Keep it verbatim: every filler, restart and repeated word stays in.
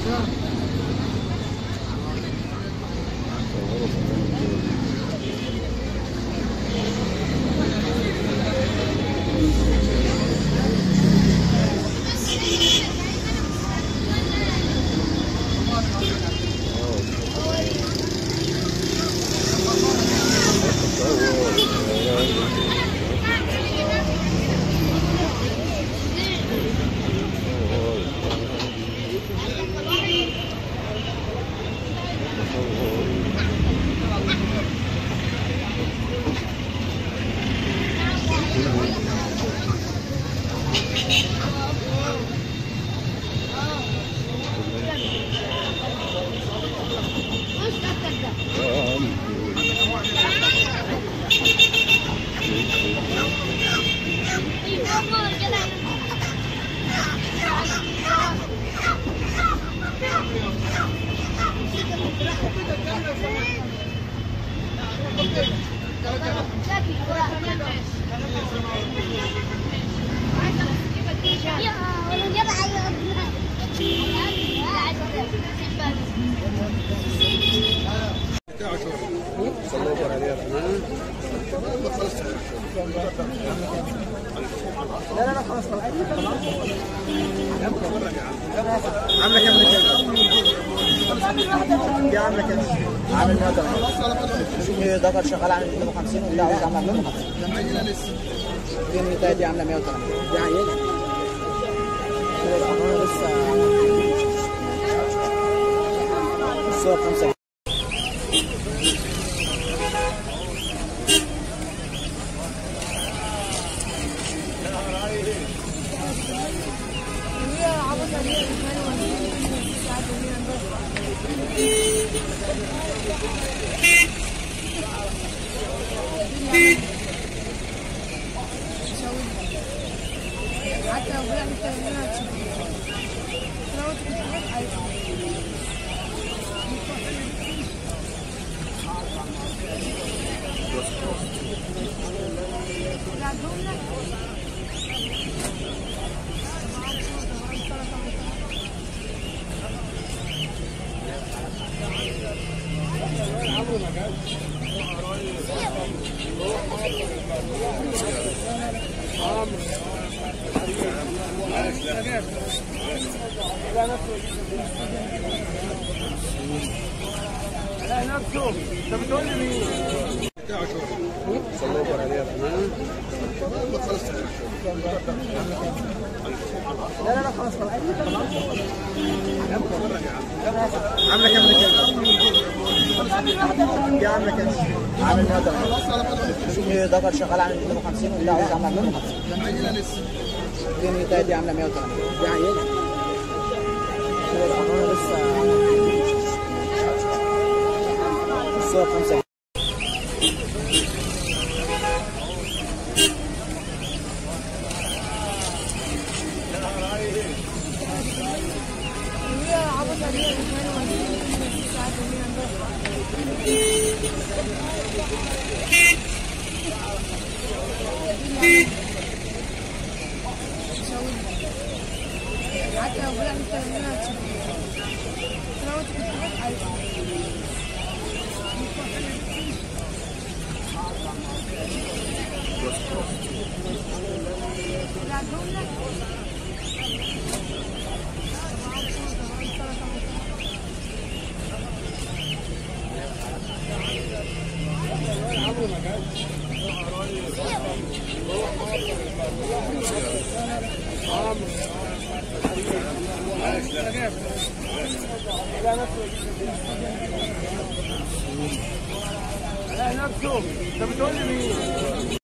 لا لا لا خلاص خلاص عامله كام دي عامله كام؟ عامل مية وتمانين. شوفي ذكر شغال عامل ميتين وخمسين وبتاع واحد عامل مية وخمسين. دي النتايه دي عامله مية وتمانين. دي عينه لسه الصور خمسة. حتى لو بلعب التمرينات لو لا نفسه انت بتقول لي مين؟ لا لا لا خلاص خلاص عامله كام دي عامله كام؟ عامل مية وتمانين. شوفي ذكر شغال عامل ميتين وخمسين وبتاع واحد عامل مية وخمسين. دي النتايه دي عامله مية وتمانين. دي عينه لسه الصور خمسة. حتى لو بلعب التمرينات لو لا نفسه انت بتقول لي مين؟